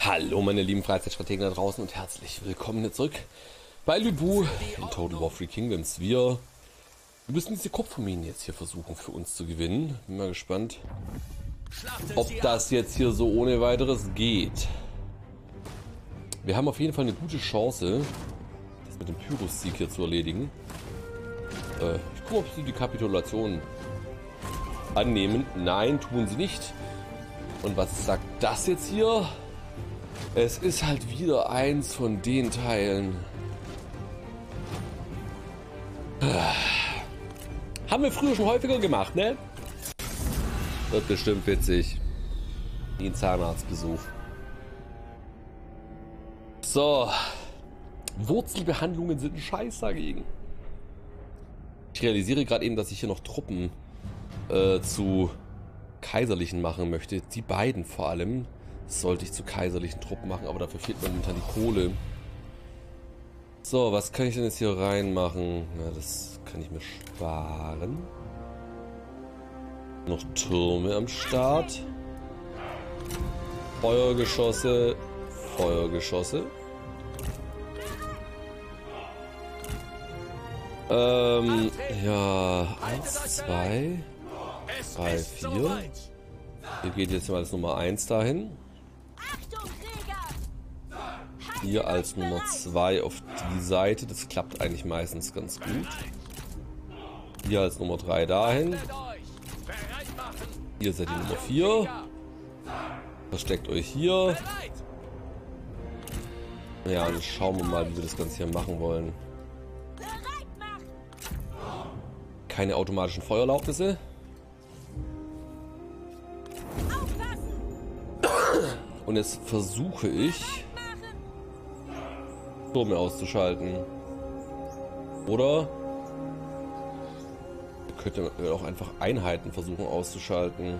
Hallo meine lieben Freizeitstrategen da draußen und herzlich willkommen hier zurück bei Lubu in Total War Three Kingdoms. Wir müssen diese Kupferminen jetzt hier versuchen für uns zu gewinnen. Bin mal gespannt, ob das jetzt hier so ohne weiteres geht. Wir haben auf jeden Fall eine gute Chance, das mit dem Pyrrhus-Sieg hier zu erledigen. Ich gucke, ob sie die Kapitulation annehmen. Nein, tun sie nicht. Und was sagt das jetzt hier? Es ist halt wieder eins von den Teilen. Haben wir früher schon häufiger gemacht, ne? Wird bestimmt witzig. Wie ein Zahnarztbesuch. So. Wurzelbehandlungen sind ein Scheiß dagegen. Ich realisiere gerade eben, dass ich hier noch Truppen zu Kaiserlichen machen möchte. Die beiden vor allem. Sollte ich zu kaiserlichen Truppen machen, aber dafür fehlt mir momentan die Kohle. So, was kann ich denn jetzt hier reinmachen? Ja, das kann ich mir sparen. Noch Türme am Start. Feuergeschosse. Feuergeschosse. Ja, 1, 2, 3, 4. Hier geht jetzt mal als Nummer 1 dahin. Hier als Nummer 2 auf die Seite. Das klappt eigentlich meistens ganz gut. Hier als Nummer 3 dahin. Hier seid ihr Nummer 4. Versteckt euch hier. Ja, und schauen wir mal, wie wir das Ganze hier machen wollen. Keine automatischen Feuererlaubnisse. Und jetzt versuche ich, Türme auszuschalten. Oder könnte man auch einfach Einheiten versuchen auszuschalten.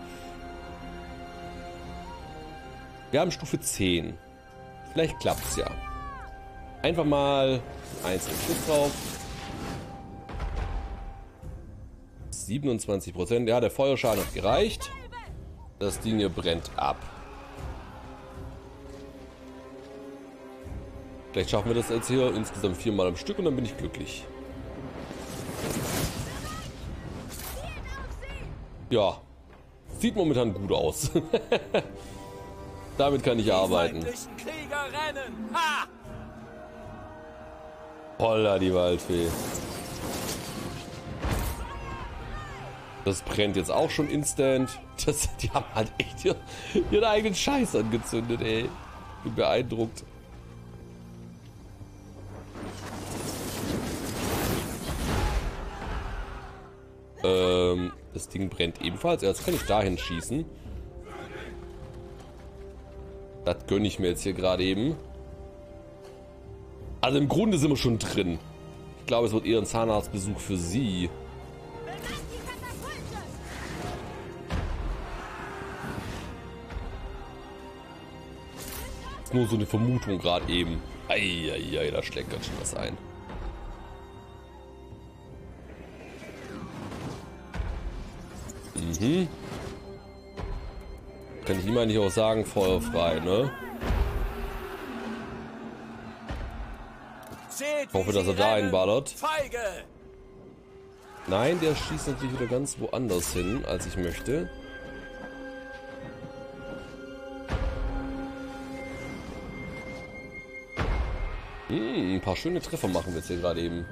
Wir haben Stufe 10. Vielleicht klappt es ja. Einfach mal einen Schuss drauf. 27%. Ja, der Feuerschaden hat gereicht. Das Ding hier brennt ab. Vielleicht schaffen wir das jetzt hier insgesamt 4 Mal am Stück und dann bin ich glücklich. Ja, sieht momentan gut aus. Damit kann ich arbeiten. Holla die Waldfee. Das brennt jetzt auch schon instant. Die haben halt echt ihren eigenen Scheiß angezündet, ey. Bin beeindruckt. Das Ding brennt ebenfalls. Jetzt kann ich dahin schießen. Das gönne ich mir jetzt hier gerade eben. Also im Grunde sind wir schon drin. Ich glaube, es wird eher ein Zahnarztbesuch für sie. Ist nur so eine Vermutung gerade eben. Eieiei, da schlägt ganz schön was ein. Kann ich ihm eigentlich auch sagen, feuerfrei, ne? Ich hoffe, dass er da einballert. Nein, der schießt natürlich wieder ganz woanders hin, als ich möchte. Ein paar schöne Treffer machen wir jetzt hier gerade eben.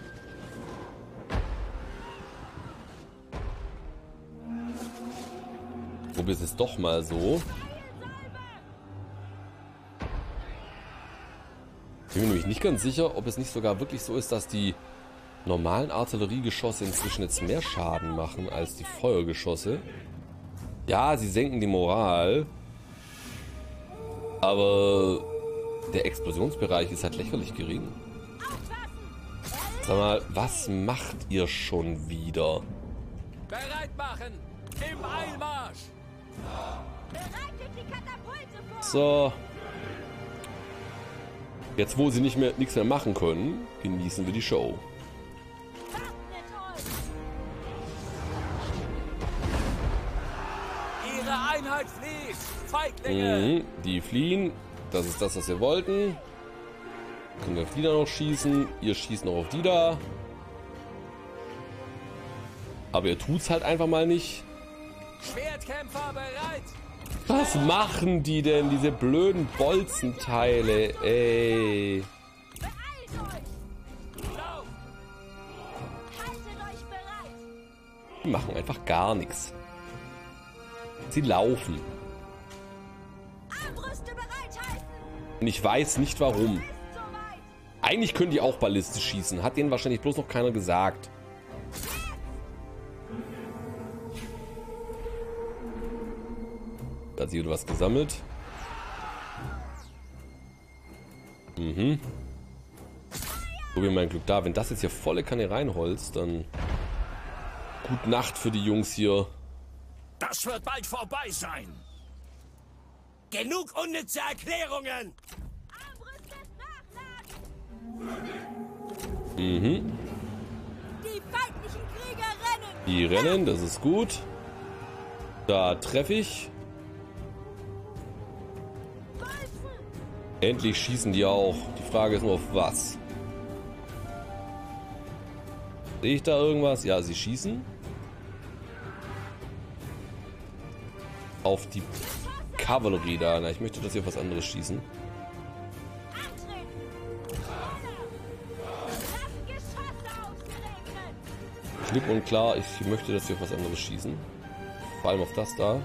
Probier es doch mal so. Ich bin mir nämlich nicht ganz sicher, ob es nicht sogar wirklich so ist, dass die normalen Artilleriegeschosse inzwischen jetzt mehr Schaden machen als die Feuergeschosse. Ja, sie senken die Moral. Aber der Explosionsbereich ist halt lächerlich gering. Sag mal, was macht ihr schon wieder? Bereit machen! Im Eilmarsch! So. Jetzt, wo sie nichts mehr machen können, genießen wir die Show. Ihre Einheit Einheit flieht! Feiglinge! Die fliehen. Das ist das, was wir wollten. Können wir auf die da noch schießen. Ihr schießt noch auf die da. Aber ihr tut's halt einfach mal nicht. Schwertkämpfer bereit! Was machen die denn, diese blöden Bolzenteile? Ey. Beeilt euch! Lauf! Haltet euch bereit! Die machen einfach gar nichts. Sie laufen. Armbrüste bereithalten! Und ich weiß nicht warum. Ist soweit! Eigentlich können die auch ballistisch schießen. Hat denen wahrscheinlich bloß noch keiner gesagt. Da hat sie wieder was gesammelt. Probieren mein Glück da. Wenn das jetzt hier volle Kanne reinholzt, dann gute Nacht für die Jungs hier. Das wird bald vorbei sein! Genug unnütze Erklärungen! Armbrüste nachladen! Die feindlichen Krieger rennen! Die rennen, das ist gut. Da treffe ich. Bolzen! Endlich schießen die auch. Die Frage ist nur auf was. Sehe ich da irgendwas? Ja, sie schießen. Auf die Kavallerie da. Na, ich möchte, dass sie auf was anderes schießen. Antreten! Lasst Geschosse ausregnen! Klipp und klar, ich möchte, dass sie auf was anderes schießen. Vor allem auf das da.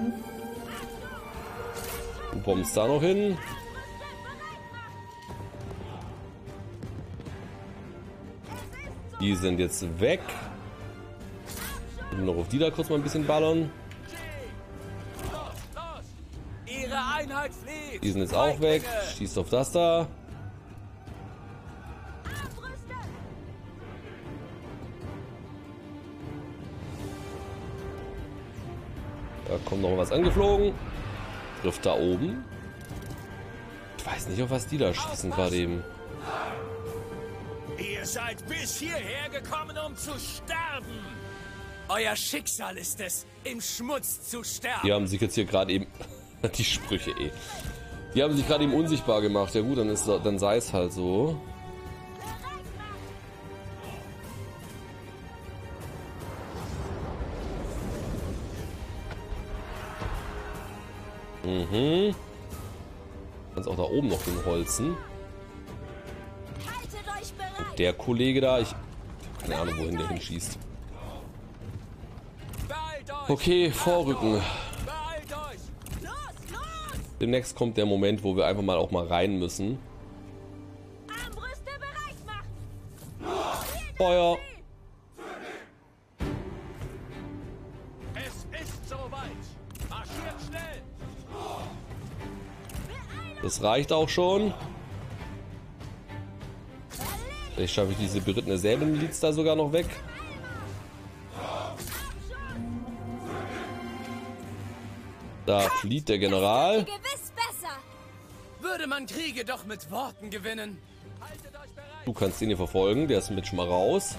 Du bombst da noch hin. Die sind jetzt weg. Noch auf die da kurz mal ein bisschen ballern. Los, los! Ihre Einheit flieht! Die sind jetzt auch weg. Schießt auf das da. Armbrüste! Da kommt noch was angeflogen. Trifft da oben. Ich weiß nicht, auf was die da schießen gerade eben. Ihr seid bis hierher gekommen, um zu sterben! Euer Schicksal ist es, im Schmutz zu sterben! Die haben sich jetzt hier gerade eben... die Sprüche, eh. Die haben sich gerade eben unsichtbar gemacht. Ja gut, dann sei es halt so. Kannst auch da oben noch hinholzen. Haltet euch bereit! Der Kollege da, ich habe keine Ahnung, wohin der hinschießt. Beeilt euch! Okay, vorrücken. Beeilt euch! Los, los! Demnächst kommt der Moment, wo wir einfach mal auch mal rein müssen. Armbrüste bereit machen! Feuer! Es ist soweit! Marschiert schnell! Das reicht auch schon. Vielleicht schaffe ich diese berittene Säbelmiliz da sogar noch weg. Da flieht der General. Gewiss besser! Würde man Kriege doch mit Worten gewinnen? Haltet euch bereit! Du kannst ihn hier verfolgen. Der ist mit schon mal raus.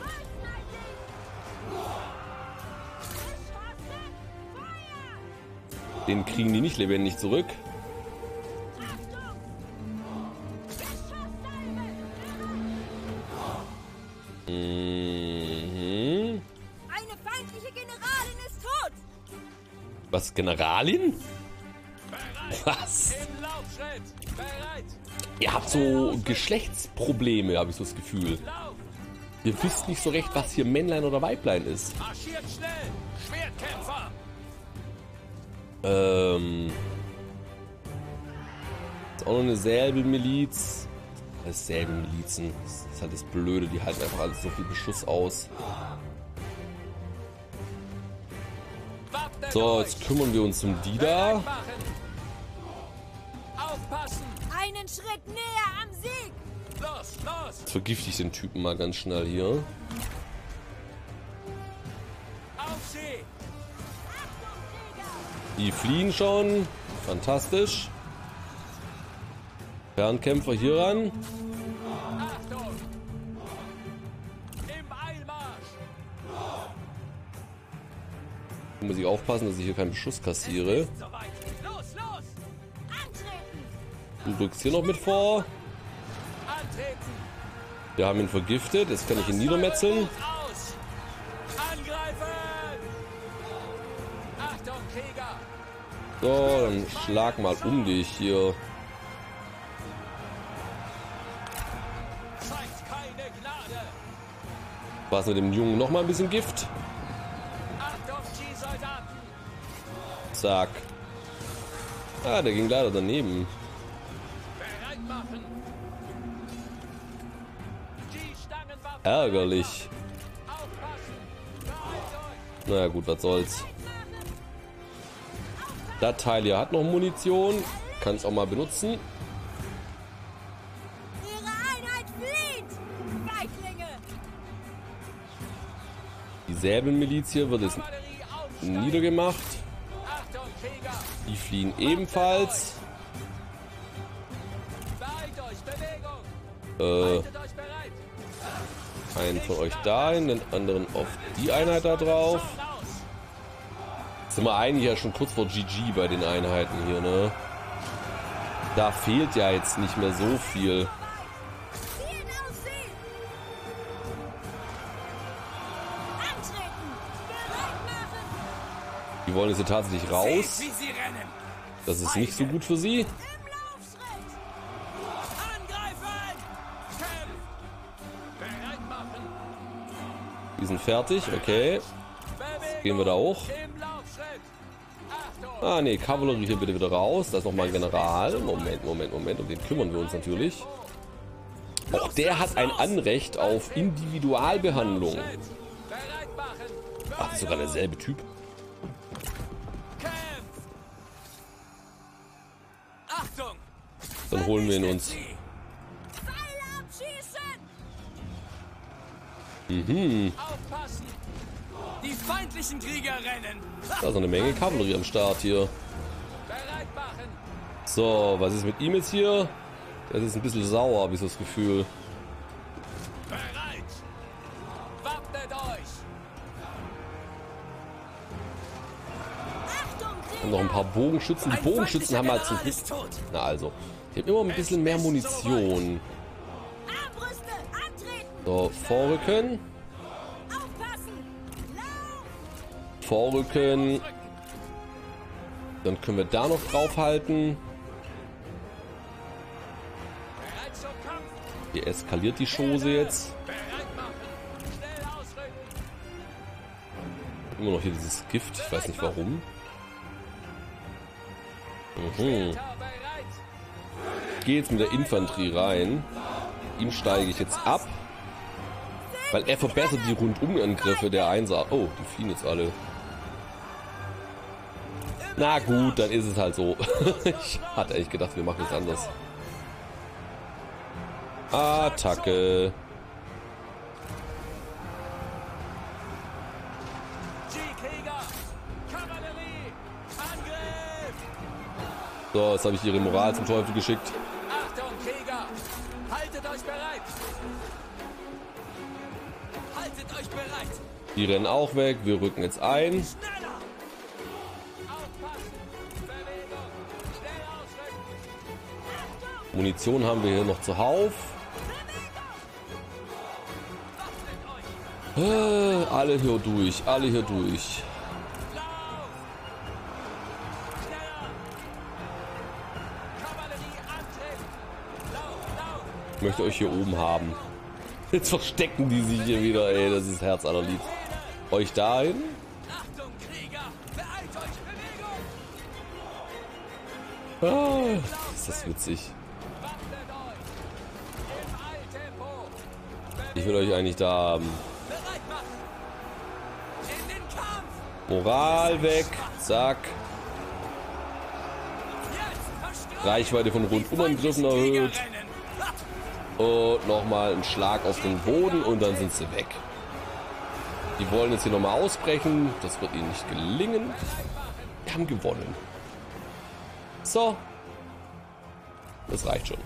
Den kriegen die nicht lebendig zurück. Eine feindliche Generalin ist tot! Was, Generalin? Bereit! Was? Im Laufschritt! Bereit! Ihr habt so Geschlechtsprobleme, habe ich so das Gefühl. Lauf! Ihr wisst nicht so recht, was hier Männlein oder Weiblein ist. Marschiert schnell! Schwertkämpfer! Ist auch noch eine Säbelmiliz. Das Säbelmilizen. Das ist halt das Blöde, die halten einfach alles so viel Beschuss aus. Wappnet So, euch! jetzt kümmern wir uns um die da. Bereit machen! Aufpassen! Einen Schritt näher am Sieg! Los, los! Jetzt vergifte ich den Typen mal ganz schnell hier. Auf sie! Die fliehen schon. Fantastisch. Fernkämpfer hier ran. Achtung! Im Eilmarsch! Hier muss ich aufpassen, dass ich hier keinen Beschuss kassiere. Soweit! Du rückst hier noch mit vor. Antreten. Wir haben ihn vergiftet. Jetzt kann ich ihn niedermetzeln. Aus. Angreifen. Achtung, Krieger. So, dann schlag mal um dich hier. Zeigt keine Gnade. Was mit dem Jungen noch mal ein bisschen Gift? Achtung, die Soldaten. Zack. Ah, der ging leider daneben. Bereit machen. Die Stangenwaffen. Ärgerlich. Aufpassen. Bereit euch. Naja gut, was soll's. Das Teil hier hat noch Munition. Kann es auch mal benutzen. Ihre Einheit flieht! Feiglinge! Die Säbelmiliz hier wird jetzt Kavallerie aufsteigen. niedergemacht. Achtung, Krieger. Die fliehen ebenfalls. Beeilt euch, Bewegung. Haltet euch bereit. Einen von euch dahin, den anderen auf die Einheit da drauf. Schaut aus. Sind wir eigentlich ja schon kurz vor GG bei den Einheiten hier, ne? Da fehlt ja jetzt nicht mehr so viel. Zielt auf sie! Antreten! Bereit machen! Die wollen jetzt hier tatsächlich raus. Seht, wie sie rennen. Das ist nicht so gut für sie. Im Laufschritt! Angreifen. Kämpft. Bereit machen. Die sind fertig, okay. Bewegung. Gehen wir da hoch. Im Laufschritt. Achtung. Ah ne, Kavallerie hier bitte wieder raus. Da ist noch mal ein General. Moment. Um den kümmern wir uns natürlich. Auch der hat ein Anrecht auf Individualbehandlung. Schritt. Bereit machen. Ach, das ist sogar derselbe Typ. Kämpft. Achtung. Dann holen wir ihn uns. Sie. Pfeile abschießen! Aufpassen. Die feindlichen Krieger rennen. Da ist noch eine Menge Kavallerie am Start hier. Bereit machen. So, was ist mit ihm jetzt hier? Der ist ein bisschen sauer, habe ich so das Gefühl. Bereit. Wappnet euch. Achtung, Und noch ein paar Bogenschützen. Die Bogenschützen haben halt zum Glück... ist tot. Na also, die haben immer ein bisschen mehr Munition. Armbrüste! Antreten! So, vorrücken. Aufpassen! Lauf! Vorrücken. Dann können wir da noch draufhalten. Bereit zum Kampf. Hier eskaliert die Chose jetzt. Bereit machen. Schnell ausrücken. Immer noch hier dieses Gift. Ich weiß nicht warum. Bereit. Ich gehe jetzt mit der Infanterie rein. Ihm steige ich jetzt ab. Weil er verbessert die Rundumangriffe der Einser. Oh, die fliehen jetzt alle. Na gut, dann ist es halt so. Ich hatte echt gedacht, wir machen es anders. Attacke. G-Krieger. Kavallerie. Angriff. So, jetzt habe ich ihre Moral zum Teufel geschickt. Achtung, Krieger. Haltet euch bereit. Haltet euch bereit. Die rennen auch weg. Wir rücken jetzt ein. Schneller. Aufpassen. Bewegung. Schnell ausrücken. Munition haben wir hier noch zuhauf. Wappnet euch. Alle hier durch. Alle hier durch. Lauf. Schneller. Kavallerie antreten. Lauf. Ich möchte euch hier oben haben. Jetzt verstecken die sich hier wieder. Ey, das ist herzallerlieb. Euch dahin. Achtung, Krieger. Beeilt euch. Bewegung. Ist das witzig. Wappnet euch. Im Eiltempo. Ich will euch eigentlich da haben. Bereit machen. In den Kampf. Moral weg. Zack. Jetzt verstreut. Reichweite von Rundumangriffen erhöht. Und nochmal ein Schlag auf den Boden und dann sind sie weg. Die wollen jetzt hier nochmal ausbrechen. Das wird ihnen nicht gelingen. Wir haben gewonnen. So. Das reicht schon.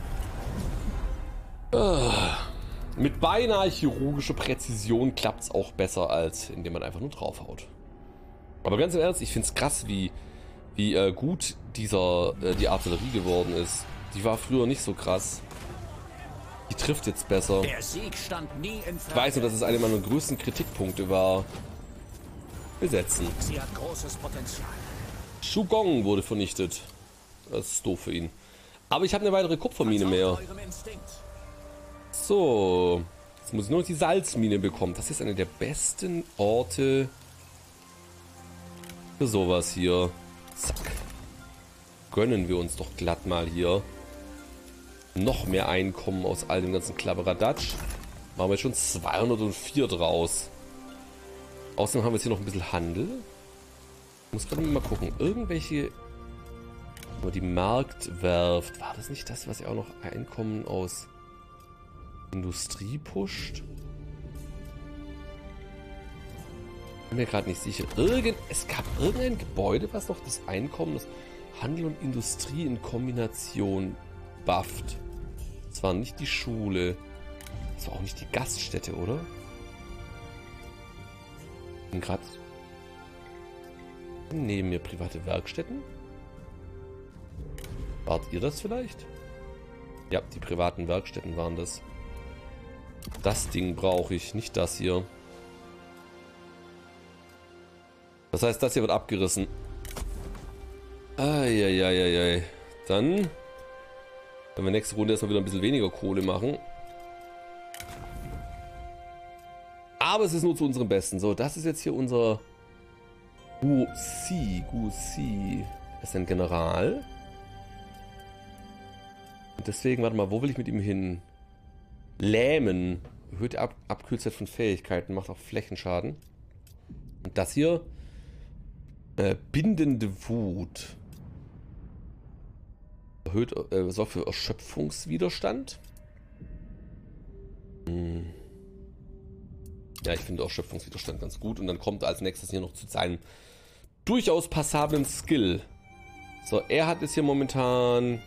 Mit beinahe chirurgischer Präzision klappt es auch besser, als indem man einfach nur draufhaut. Aber ganz im Ernst, ich finde es krass, wie gut die Artillerie geworden ist. Die war früher nicht so krass. Die trifft jetzt besser. Der Sieg stand nie in Frage. Ich weiß nur, dass es einer meiner größten Kritikpunkte war. Besetzen. Sie hat großes Potenzial. Shugong wurde vernichtet. Das ist doof für ihn. Aber ich habe eine weitere Kupfermine mehr. Eurem Instinkt. So. Jetzt muss ich nur noch die Salzmine bekommen. Das ist einer der besten Orte für sowas hier. Zack. Gönnen wir uns doch glatt mal hier noch mehr Einkommen aus all dem ganzen Klabberadatsch. Machen wir jetzt schon 204 draus. Außerdem haben wir jetzt hier noch ein bisschen Handel. Ich muss gerade mal gucken. Irgendwelche... Die Marktwerft. War das nicht das, was ja auch noch Einkommen aus Industrie pusht? Bin mir gerade nicht sicher. Es gab irgendein Gebäude, was noch das Einkommen aus Handel und Industrie in Kombination bufft. Das war nicht die Schule. Das war auch nicht die Gaststätte, oder? Bin gerade neben mir private Werkstätten. Wart ihr das vielleicht? Ja, die privaten Werkstätten waren das. Das Ding brauche ich, nicht das hier. Das heißt, das hier wird abgerissen. Eieieiei. Dann werden wir nächste Runde erstmal wieder ein bisschen weniger Kohle machen. Aber es ist nur zu unserem Besten. So, das ist jetzt hier unser Gusi. Das ist ein General. Und deswegen, warte mal, wo will ich mit ihm hin? Lähmen. Erhöhte Abkühlzeit von Fähigkeiten. Macht auch Flächenschaden. Und das hier. Bindende Wut. Erhöht, sorgt für Erschöpfungswiderstand. Ja, ich finde Erschöpfungswiderstand ganz gut. Und dann kommt er als nächstes hier noch zu seinem durchaus passablen Skill. So, er hat jetzt hier momentan...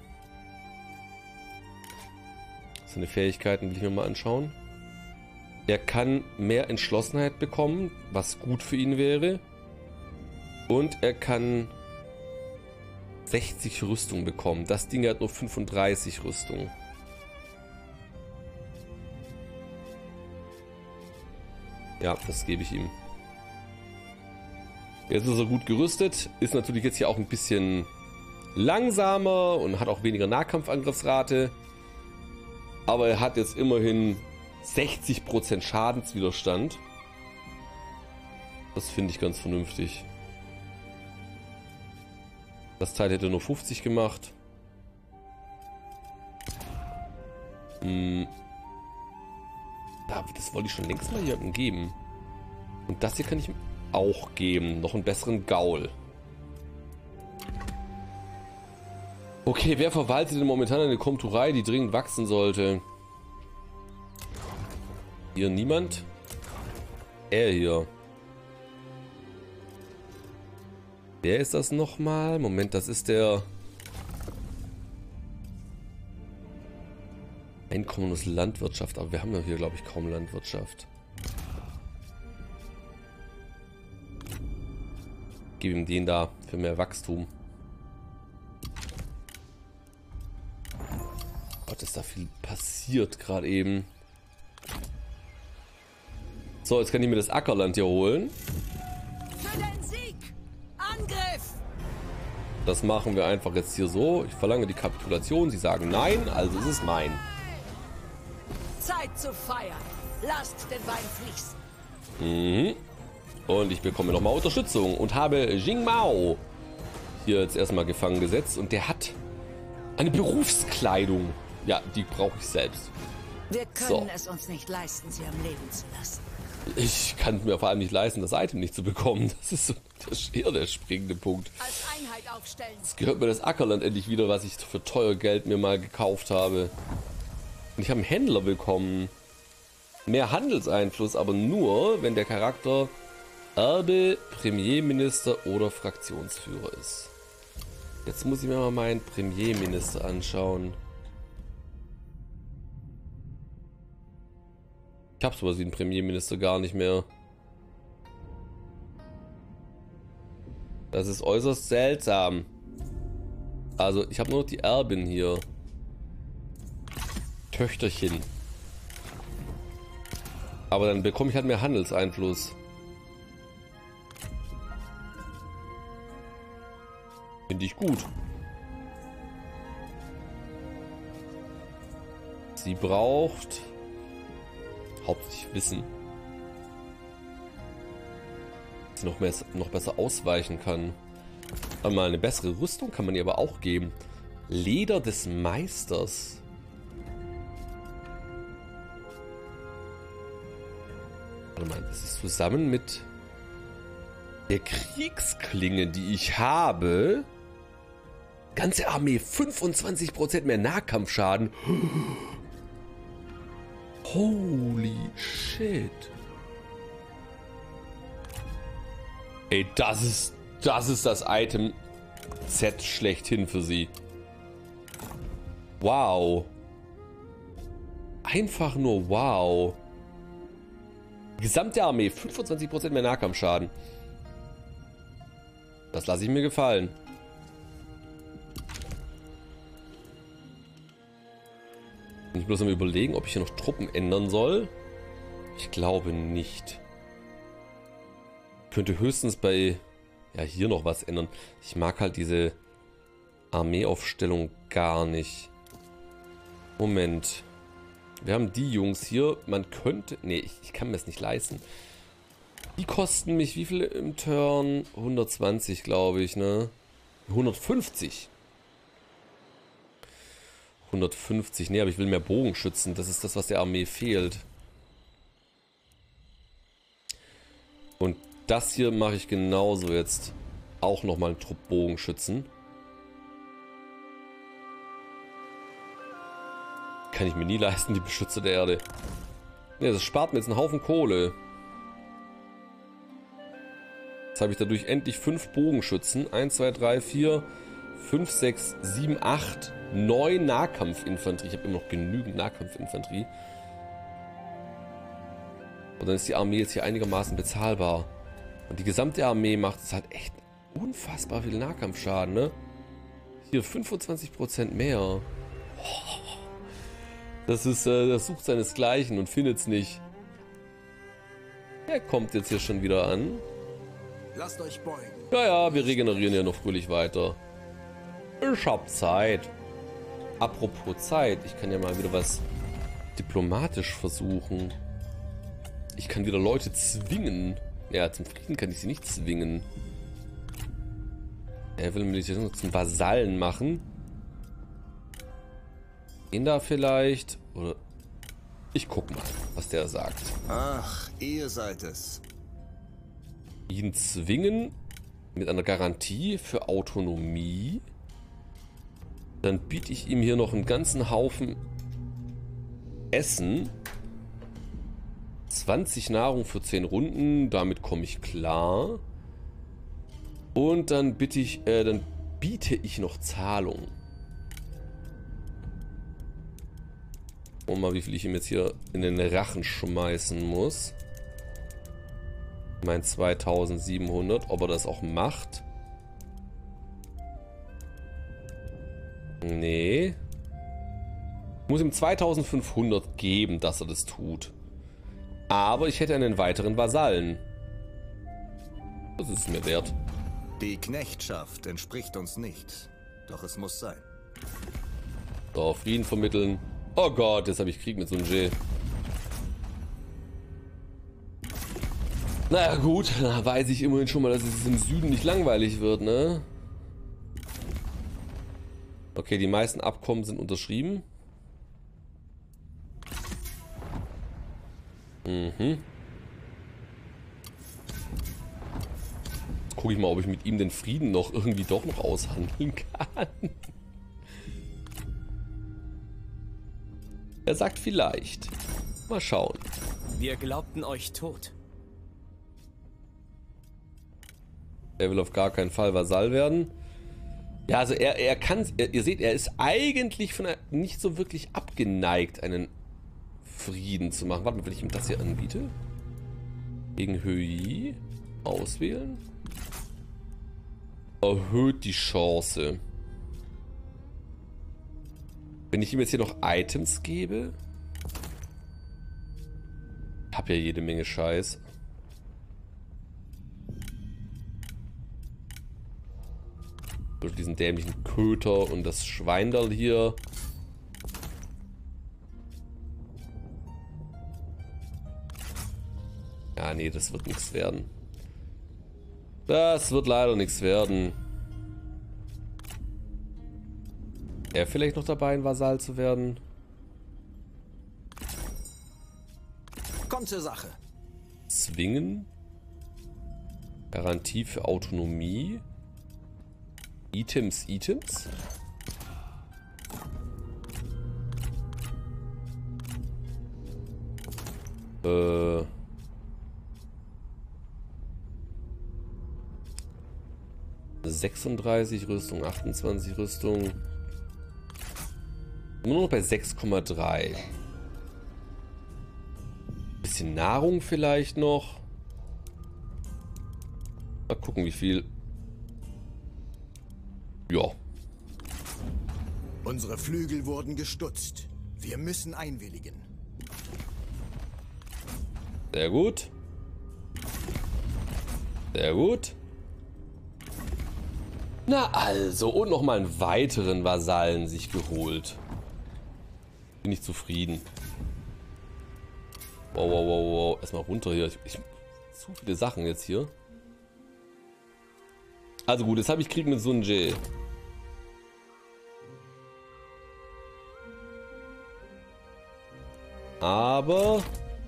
Seine Fähigkeiten will ich mir mal anschauen. Er kann mehr Entschlossenheit bekommen, was gut für ihn wäre. Und er kann 60 Rüstung bekommen. Das Ding hat nur 35 Rüstung. Ja, das gebe ich ihm. Jetzt ist er gut gerüstet. Ist natürlich jetzt hier auch ein bisschen langsamer und hat auch weniger Nahkampfangriffsrate. Aber er hat jetzt immerhin 60% Schadenswiderstand. Das finde ich ganz vernünftig. Das Teil hätte nur 50 gemacht. Das wollte ich schon längst mal jemandem geben. Und das hier kann ich ihm auch geben. Noch einen besseren Gaul. Okay, wer verwaltet denn momentan eine Komturei, die dringend wachsen sollte? Hier niemand? Er hier. Wer ist das nochmal? Moment, das ist der... Einkommen aus Landwirtschaft. Aber wir haben ja hier, glaube ich, kaum Landwirtschaft. Gib ihm den da für mehr Wachstum. Gott, ist da viel passiert gerade eben. So, jetzt kann ich mir das Ackerland hier holen. Für den Sieg! Angriff! Das machen wir einfach jetzt hier so. Ich verlange die Kapitulation. Sie sagen nein, also ist es mein. Zeit zu feiern. Lasst den Wein fließen. Mhm. Und ich bekomme nochmal Unterstützung und habe Jing Mao hier jetzt erstmal gefangen gesetzt. Und der hat eine Berufskleidung. Ja, die brauche ich selbst. Wir können es uns nicht leisten, sie am Leben zu lassen. Ich kann mir vor allem nicht leisten, das Item nicht zu bekommen. Das ist so eher der springende Punkt. Als Einheit aufstellen. Jetzt gehört mir das Ackerland endlich wieder, was ich für teuer Geld mir mal gekauft habe. Und ich habe einen Händler bekommen. Mehr Handelseinfluss, aber nur, wenn der Charakter Erbe, Premierminister oder Fraktionsführer ist. Jetzt muss ich mir mal meinen Premierminister anschauen. Ich habe sowas wie einen Premierminister gar nicht mehr. Das ist äußerst seltsam. Also, ich habe nur noch die Erbin hier. Töchterchen. Aber dann bekomme ich halt mehr Handelseinfluss. Finde ich gut. Sie braucht hauptsächlich Wissen. Dass sie noch besser ausweichen kann. Aber mal eine bessere Rüstung kann man ihr aber auch geben. Leder des Meisters. Warte mal, das ist zusammen mit der Kriegsklinge, die ich habe. Ganze Armee, 25% mehr Nahkampfschaden. Holy shit. Ey, das ist das Item-Set schlechthin für sie. Wow. Einfach nur wow. Die gesamte Armee, 25% mehr Nahkampfschaden. Das lasse ich mir gefallen. Bin ich bloß am Überlegen, ob ich hier noch Truppen ändern soll. Ich glaube nicht. Ich könnte höchstens bei... Ja, hier noch was ändern. Ich mag halt diese Armeeaufstellung gar nicht. Moment. Wir haben die Jungs hier. Man könnte... Nee, ich kann mir das nicht leisten. Die kosten mich wie viel im Turn? 120, glaube ich, ne? 150. 150. Nee, aber ich will mehr Bogenschützen. Das ist das, was der Armee fehlt. Und das hier mache ich genauso jetzt. Auch nochmal einen Trupp Bogenschützen. Kann ich mir nie leisten, die Beschützer der Erde. Ne, das spart mir jetzt einen Haufen Kohle. Jetzt habe ich dadurch endlich 5 Bogenschützen. 1, 2, 3, 4, 5, 6, 7, 8, 9 Nahkampfinfanterie. Ich habe immer noch genügend Nahkampfinfanterie. Und dann ist die Armee jetzt hier einigermaßen bezahlbar. Und die gesamte Armee macht es halt echt unfassbar viel Nahkampfschaden, ne? Hier 25% mehr. Das sucht seinesgleichen und findet es nicht. Er kommt jetzt hier schon wieder an. Lasst euch beugen. Ja, wir regenerieren ja noch fröhlich weiter. Ich hab Zeit. Apropos Zeit, ich kann ja mal wieder was diplomatisch versuchen. Ich kann wieder Leute zwingen. Ja, zum Frieden kann ich sie nicht zwingen. Er will mich jetzt zum Vasallen machen. Ihn da vielleicht. Oder. Ich guck mal, was der sagt. Ach, ihr seid es. Ihn zwingen mit einer Garantie für Autonomie. Dann biete ich ihm hier noch einen ganzen Haufen Essen. 20 Nahrung für 10 Runden. Damit komme ich klar. Und dann biete ich noch Zahlung. Und mal, wie viel ich ihm jetzt hier in den Rachen schmeißen muss. Mein 2700, ob er das auch macht. Nee. Ich muss ihm 2500 geben, dass er das tut. Aber ich hätte einen weiteren Vasallen. Das ist es mir wert. Die Knechtschaft entspricht uns nicht. Doch es muss sein. So, Frieden vermitteln. Oh Gott, jetzt habe ich Krieg mit Sunje. Naja gut, da weiß ich immerhin schon mal, dass es im Süden nicht langweilig wird, ne? Okay, die meisten Abkommen sind unterschrieben. Mhm. Jetzt gucke ich mal, ob ich mit ihm den Frieden noch irgendwie doch noch aushandeln kann. Er sagt vielleicht. Mal schauen. Wir glaubten euch tot. Er will auf gar keinen Fall Vasall werden. Ja, also er kann, ihr seht, er ist eigentlich nicht so wirklich abgeneigt, einen Frieden zu machen. Warte mal, wenn ich ihm das hier anbiete. Gegen Höi auswählen. Erhöht die Chance. Wenn ich ihm jetzt hier noch Items gebe... Ich hab ja jede Menge Scheiß. Durch diesen dämlichen Köter und das Schweinderl hier. Ja, nee, das wird nichts werden. Das wird leider nichts werden. Er vielleicht noch dabei, ein Vasall zu werden? Kommt zur Sache. Zwingen. Garantie für Autonomie. Items. 36 Rüstung, 28 Rüstung. Nur noch bei 6,3. Bisschen Nahrung vielleicht noch. Mal gucken, wie viel. Ja. Unsere Flügel wurden gestutzt. Wir müssen einwilligen. Sehr gut. Sehr gut. Na also, und nochmal einen weiteren Vasallen sich geholt. Bin ich zufrieden. Wow. Erstmal runter hier. Zu viele Sachen jetzt hier. Also gut, jetzt habe ich Krieg mit Sun Jie. Aber...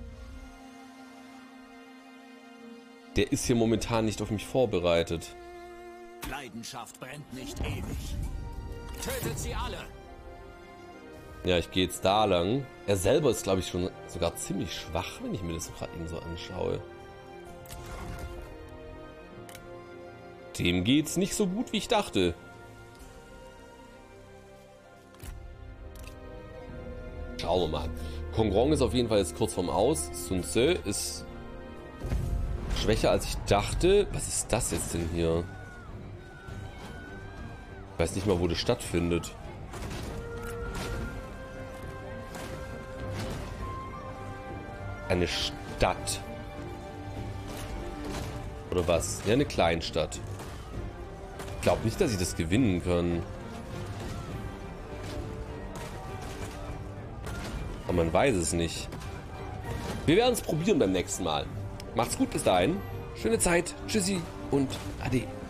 der ist hier momentan nicht auf mich vorbereitet. Leidenschaft brennt nicht ewig. Tötet sie alle! Ja, ich gehe jetzt da lang. Er selber ist, glaube ich, schon sogar ziemlich schwach, wenn ich mir das gerade eben so anschaue. Dem geht's nicht so gut, wie ich dachte. Schauen wir mal. Kongrong ist auf jeden Fall jetzt kurz vorm Aus. Sun Tzu ist schwächer, als ich dachte. Was ist das jetzt denn hier? Ich weiß nicht mal, wo das stattfindet. Eine Stadt. Oder was? Ja, eine Kleinstadt. Ich glaube nicht, dass ich das gewinnen kann. Aber man weiß es nicht. Wir werden es probieren beim nächsten Mal. Macht's gut bis dahin. Schöne Zeit. Tschüssi und Ade.